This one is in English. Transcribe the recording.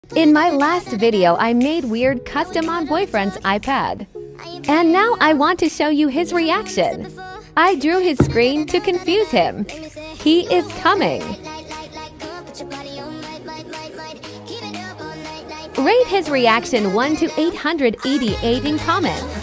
In my last video, I made weird custom on boyfriend's iPad. And now I want to show you his reaction. I drew his screen to confuse him. He is coming. Rate his reaction 1 to 888 in comments.